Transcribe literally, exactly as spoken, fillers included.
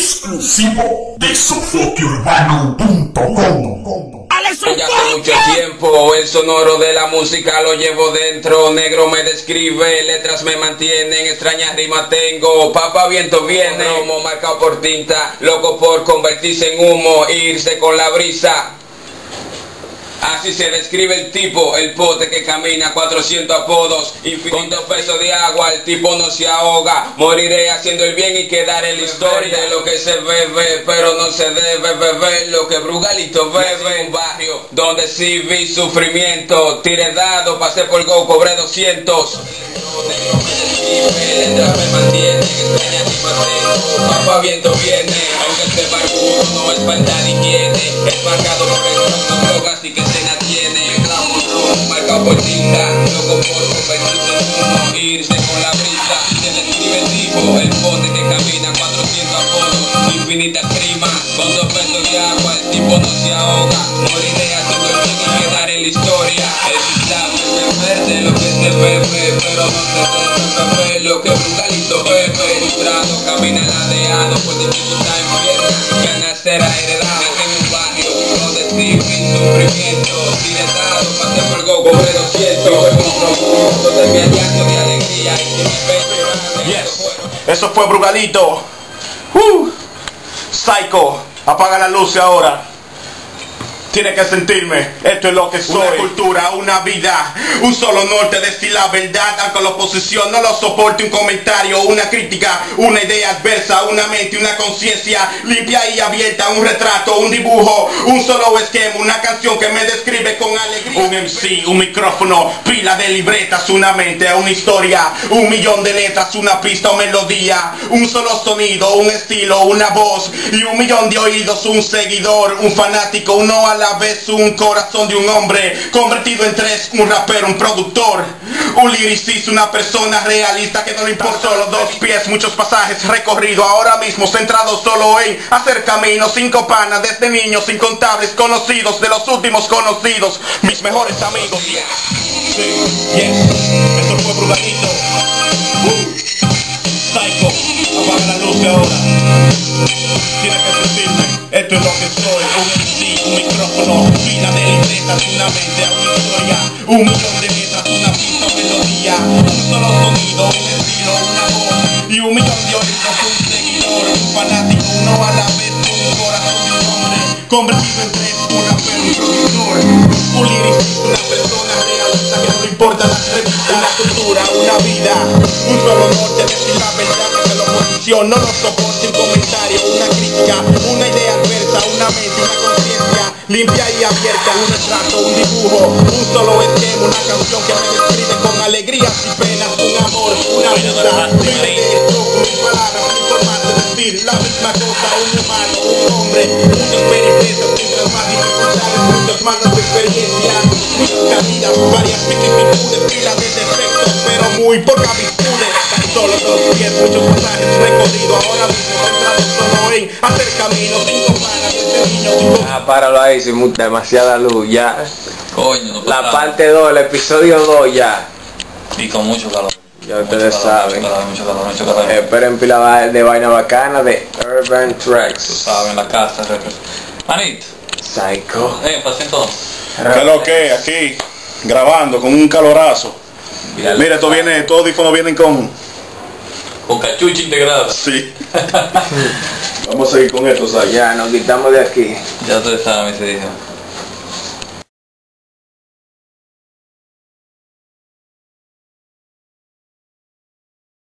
exclusivo de sofoque urbano punto com. Ya hace mucho tiempo el sonoro de la música lo llevo dentro. Negro me describe, letras me mantienen, extrañas rimas tengo. Papa viento viene, humo marcado por tinta, loco por convertirse en humo, irse con la brisa. Así se describe el tipo, el pote que camina, cuatrocientos apodos, infinitos pesos de agua, el tipo no se ahoga. Moriré haciendo el bien y quedaré en la historia de lo que se bebe, pero no se debe beber lo que Brugalito bebe. Un barrio donde sí vi sufrimiento, tiré dado, pasé por go, cobré doscientos. Letras me mantienen, extraña ni mantengo, papá viento viene, aunque este barbudo no es verdad ni quiere, es marcado por el no drogas y que se la tiene, un marcado por tinta, loco por convertirse en humo, irse con la brisa, se describe el tipo, el pote que camina, cuatrocientos apodos, infinitas rimas, con dos pesos de agua, el tipo no se ahoga, moriré haciendo el bien y quedar en la historia, es instable beber de lo que se bebe, pero no se debe beber lo que Brugalito bebe, frustrado, camina ladeado, por dificultad en pierna, ganas será heredada en un barrio, donde sí vi sufrimiento, tirado, pasé por go, cobré doscientos, donde me hallazgo de alegría y que mi pecho yes. Eso fue Brugalito. uh. Psycho, apaga la luz ahora. Tiene que sentirme, esto es lo que soy. Una cultura, una vida, un solo norte, decir la verdad, aunque la oposición no lo soporte. Un comentario, una crítica, una idea adversa, una mente, una conciencia limpia y abierta, un retrato, un dibujo, un solo esquema, una canción que me describe con alegría. Un M C, un micrófono, pila de libretas, una mente, una historia, un millón de letras, una pista o melodía, un solo sonido, un estilo, una voz y un millón de oídos, un seguidor, un fanático, uno a la vez, un corazón de un hombre convertido en tres, un rapero, un productor, un lyricista, una persona realista que no le importa. Solo dos pies, muchos pasajes recorridos, ahora mismo centrado solo en hacer camino, cinco panas desde niños, incontables conocidos, de los últimos conocidos, mis mejores amigos. Yeah. Sí, yes. Esto fue Brugalito. uh. Psycho, apaga la luz ahora. Tiene que sentirme, esto es lo que soy. Un M C, un micrófono, pila de libretas, una mente, una historia, un millón de letras, una pista o melodía, un solo sonido, un estilo, una voz y un millón de oídos, un seguidor, un fanático, uno a la vez, un corazón de un hombre convertido en tres, un rapero, un productor, un lyricista, una persona realista que no le importa la revista, una cultura, una vida, un solo norte, decir la verdad, que la oposición no lo soporte. Un comentario, una crítica, una idea adversa, una mente, una conciencia limpia y abierta, un retrato, un dibujo, un solo esquema, una canción que me describe con alegrías y penas, un amor, una vida, mil palabras, sin formarse, decir la misma cosa, un humano, un hombre, muchos peripecias, muchas más dificultades, muchas más experiencias, muchas caídas, varias vicisitudes, pilas de defectos, pero muy pocas virtudes, tan solo dos pies, muchos pasajes recorridos, ahora mismo centrado solo en hacer camino, cinco panas desde niños, cinco... Ah, páralo ahí, sin demasiada luz, ya. Coño, no la parte dos, el episodio dos ya. Y con mucho calor. Ya ustedes saben. Mucho calor, mucho calor, mucho calor. Esperen pila de vaina bacana de Urban Tú Tracks. sabes, en la casa. Manito. Psycho. Eh, pacientón. ¿Qué es lo que? Aquí, grabando con un calorazo. Mira, esto viene, estos audífonos vienen con... Con cachucha integrada. Sí. Vamos a seguir con esto, ¿sabes? Ya, nos quitamos de aquí. Ya ustedes saben, se dijo.